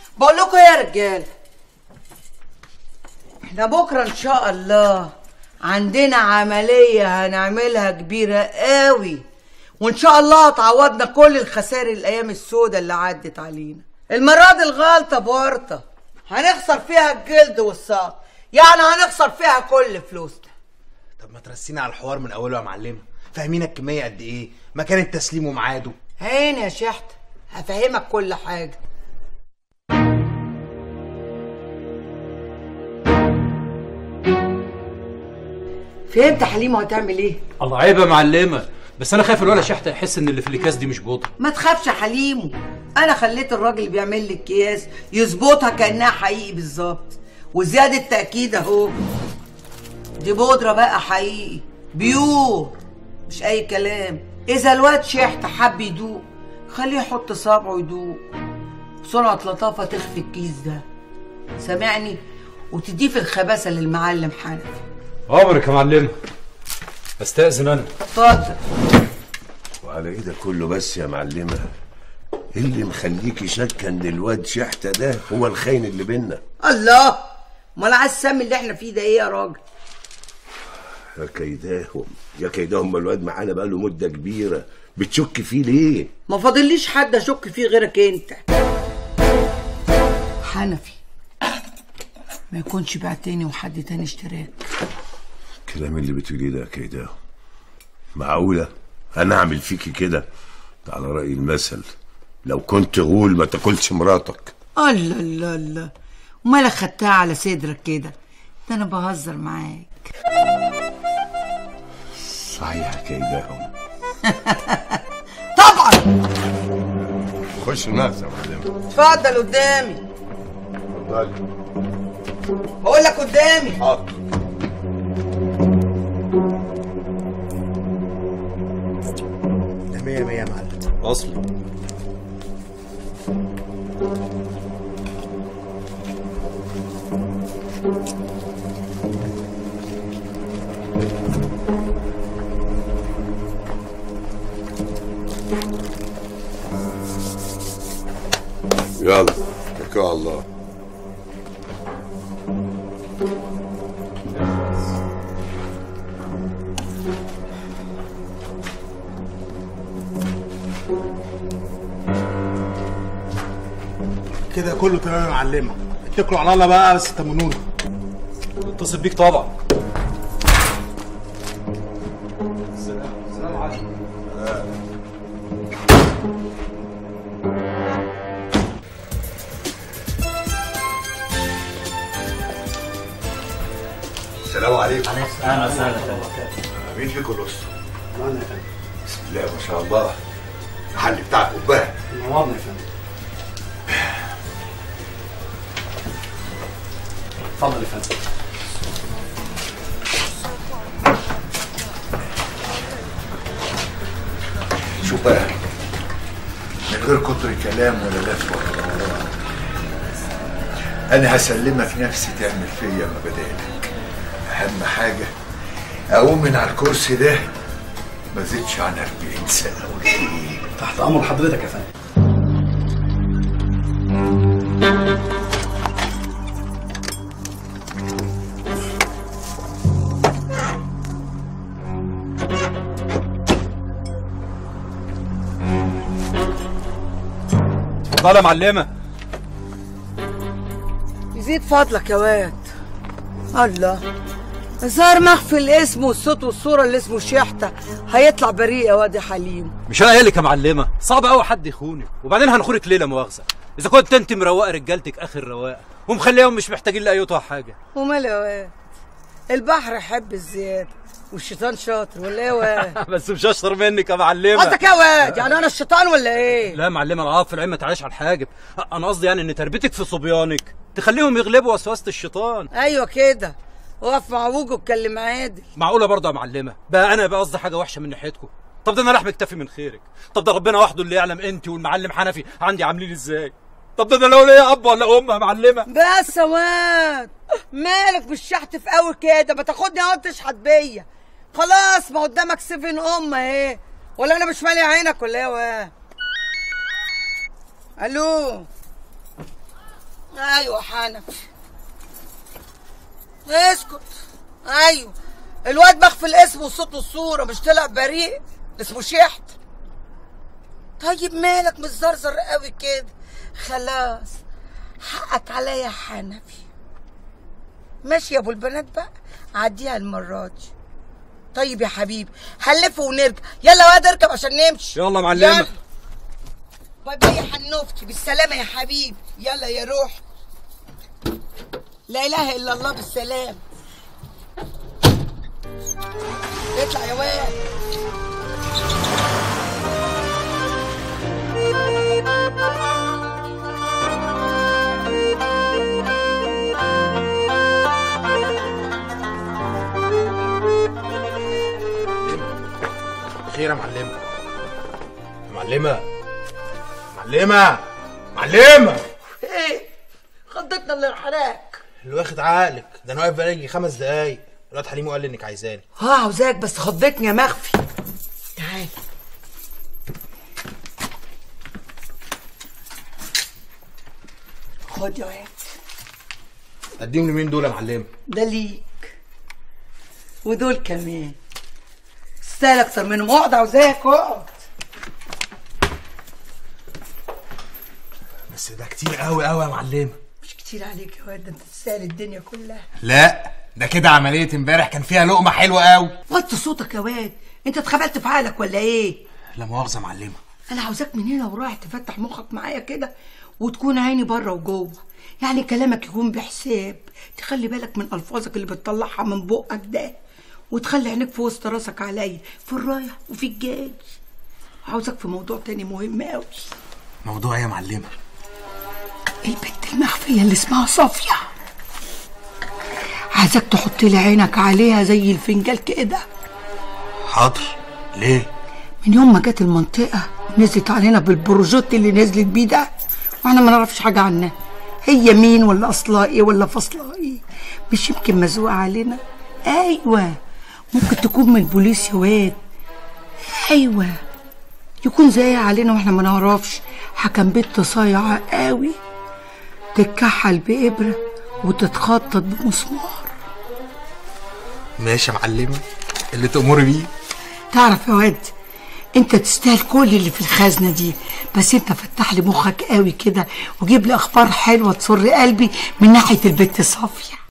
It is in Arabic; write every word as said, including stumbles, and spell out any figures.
بقول لكم ايه يا رجاله، احنا بكره ان شاء الله عندنا عمليه هنعملها كبيره قوي، وان شاء الله هتعوضنا كل الخسائر الايام السوداء اللي عدت علينا. المره دي الغلطه بورطه هنخسر فيها الجلد والساق، يعني هنخسر فيها كل فلوسنا. طب ما ترسينا على الحوار من اوله يا معلمه، فاهمين الكميه قد ايه، مكان التسليم وميعاده. هين يا شحت هفهمك كل حاجه. فهمت حليمه هتعمل ايه؟ الله عيب يا معلمه، بس انا خايف الولا شحته يحس ان اللي في الاكياس دي مش بودره. ما تخافش يا حليمو، انا خليت الراجل اللي بيعمل لي الكياس يظبطها كانها حقيقي بالظبط، وزياده تاكيد اهو، دي بودره بقى حقيقي بيور مش اي كلام. اذا الواد شحته حب يدوق خليه يحط صابعه يدوق، بسرعه لطافه تخفي الكيس ده، سامعني؟ وتضيف الخباثه للمعلم حنفي. عمرك يا معلمه، استاذن انا. اتفضل. وعلى ايه ده كله بس يا معلمه؟ ايه اللي مخليكي شاكه ان الواد شحته ده هو الخاين اللي بينا؟ الله، امال عايز السم اللي احنا فيه ده ايه يا راجل؟ يا كيداهم يا كيداهم، الواد معانا بقاله مده كبيره، بتشك فيه ليه؟ ما فاضليش حد اشك فيه غيرك انت حنفي، ما يكونش بعتني وحد تاني اشتراك. الكلام اللي بتقوليه ده يا كيداهم معقوله انا اعمل فيكي كده؟ على راي المثل، لو كنت غول ما تاكلش مراتك. الله الله الله، ومالك خدتها على صدرك كده؟ ده انا بهزر معاك. صحيح يا كيداهم. طبعا. خش الناس يا معلم. اتفضل قدامي. اتفضل. بقول لك قدامي. حاضر. ده مية مية يا معلم. اصلا يلا اتكل على الله. كده كله تمام يا معلمه، اتكلوا على الله بقى بس تمنونا. اتصل بيك طبعا. السلام السلام عليكم. السلام عليكم. اهلا وسهلا. مين فيكم الاسطى؟ انا يا فندم. بسم الله ما شاء الله، المحل بتاعك قبها. نورنا يا فندم. اتفضل يا فندم. شوف بقى، من غير كتر كلام ولا لف ولا دوران، انا هسلمك نفسي تعمل فيا مبادئك. اهم حاجه اقوم من على الكرسي ده ما زيدش عن أربعين سنه وشيء. تحت امر حضرتك يا فندم. اتفضل يا معلمه. يزيد فضلك يا واد. الله، ظهر مخفي الاسم والصوت والصوره اللي اسمه شحته هيطلع بريء يا واد يا حليم. مش انا قايل لك يا معلمه، صعب قوي حد يخونك، وبعدين هنخونك ليله مؤاخذه اذا كنت انت مروقه رجالتك اخر رواقه ومخليهم مش محتاجين لايوتها حاجه. ومال يا واد، البحر يحب الزياده والشيطان شاطر ولا ايه يا واد؟ بس مش اشطر منك يا معلمه. قصدك ايه يا واد؟ يعني انا الشيطان ولا ايه؟ لا يا معلمه، انا عارف العين ما تعيش على الحاجب، انا قصدي يعني ان تربيتك في صبيانك تخليهم يغلبوا وسوسه الشيطان. ايوه كده، وقف مع ابوك واتكلم عادل. معقوله برضه يا معلمه؟ بقى انا بقى قصدي حاجه وحشه من ناحيتكم؟ طب ده انا راح مكتفي من خيرك. طب ده ربنا وحده اللي يعلم انت والمعلم حنفي عندي عاملين ازاي. طب ده انا لو ليا اب ولا ام يا معلمه. بس يا واد، مالك بالشحت في قوي كده؟ ما تاخدني اهو تشحت بيا. خلاص، ما قدامك سيفن ام اهي، ولا انا مش مالي عينك ولا ايه يا واد؟ الو، ايوه حنفي. اسكت. ايوه الواد مخفي الاسم والصوت والصوره، مش طلع بريء اسمه شحت. طيب مالك متزرزر قوي كده؟ خلاص حقك عليا يا حنفي. ماشي يا ابو البنات بقى، عديها المره دي. طيب يا حبيبي هنلف ونرجع. يلا يا واد اركب عشان نمشي. يلا معلمه. يلا. باي باي يا حنوفتي، بالسلامه يا حبيبي. يلا يا روحي. لا اله الا الله بالسلام. اطلع يا واد. خير يا معلمه. يا معلمه معلمه معلمه. ايه خضتنا اللي انحراك. اللي واخد عقلك ده انا واقف بقالي خمس دقايق. الواد حليم قال لي انك عايزاني. اه عاوزاك بس خضتني يا مخفي. تعال. خد يا واد. اديهم لمين دول يا معلمه؟ ده ليك ودول كمان. تستاهل اكتر منهم. اقعد عاوزاك اقعد. بس ده كتير قوي قوي يا معلمه. مش كتير عليك يا واد، ده انت تستاهل الدنيا كلها. لا ده كده عمليه امبارح كان فيها لقمه حلوه قوي. وطي صوتك يا واد، انت اتخبلت في عقلك ولا ايه؟ لا مؤاخذه يا معلمه. انا عاوزاك من هنا ورايح تفتح مخك معايا كده وتكون عيني بره وجوه. يعني كلامك يكون بحساب، تخلي بالك من الفاظك اللي بتطلعها من بقك ده، وتخلي عينيك في وسط راسك عليا في الرايح وفي الجاي. عاوزك في موضوع تاني مهم قوي. موضوع ايه يا معلمه؟ البنت المخفيه اللي اسمها صافيه، عايزك تحط لي عينك عليها زي الفنجال كده. حاضر. ليه؟ من يوم ما جت المنطقه نزلت علينا بالبروجوت اللي نزلت بيه ده، واحنا ما نعرفش حاجه عنها. هي مين ولا اصلها ايه ولا فصلها ايه؟ مش يمكن مزوقه علينا؟ ايوه ممكن تكون من البوليس يا واد. ايوه يكون زيها علينا واحنا ما نعرفش. حكم بنت صايعه قوي، تتكحل بإبرة وتتخطط بمسمار. ماشي يا معلمه اللي تأمري بيه. تعرف يا واد انت تستاهل كل اللي في الخزنه دي، بس انت فتح لي مخك قوي كده وجيب لي اخبار حلوه تسر قلبي من ناحيه البت صافيه.